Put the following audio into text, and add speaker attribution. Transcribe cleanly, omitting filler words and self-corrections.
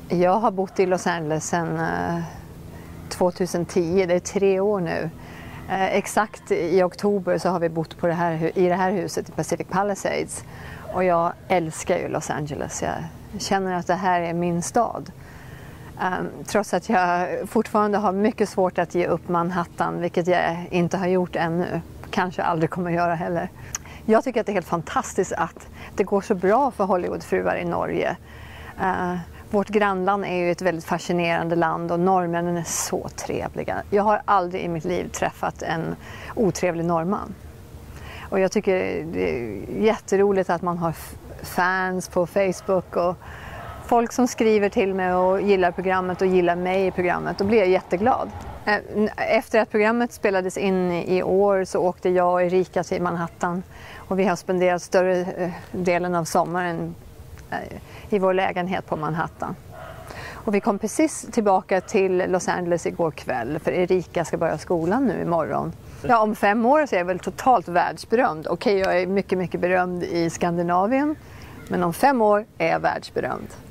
Speaker 1: Jag har bott i Los Angeles sedan 2010, det är 3 år nu. Exakt i oktober så har vi bott i det här huset i Pacific Palisades. Och jag älskar ju Los Angeles, jag känner att det här är min stad. Trots att jag fortfarande har mycket svårt att ge upp Manhattan, vilket jag inte har gjort ännu. Kanske aldrig kommer att göra heller. Jag tycker att det är helt fantastiskt att det går så bra för Hollywoodfruar i Norge. Vårt grannland är ju ett väldigt fascinerande land och norrmännen är så trevliga. Jag har aldrig i mitt liv träffat en otrevlig norrman. Och jag tycker det är jätteroligt att man har fans på Facebook och folk som skriver till mig och gillar programmet och gillar mig i programmet. Då blir jag jätteglad. Efter att programmet spelades in i år så åkte jag och Erika till Manhattan. Och vi har spenderat större delen av sommaren i vår lägenhet på Manhattan. Och vi kom precis tillbaka till Los Angeles igår kväll för Erika ska börja skolan nu imorgon. Ja, om 5 år så är jag väl totalt världsberömd. Okej, jag är mycket berömd i Skandinavien, men om 5 år är jag världsberömd.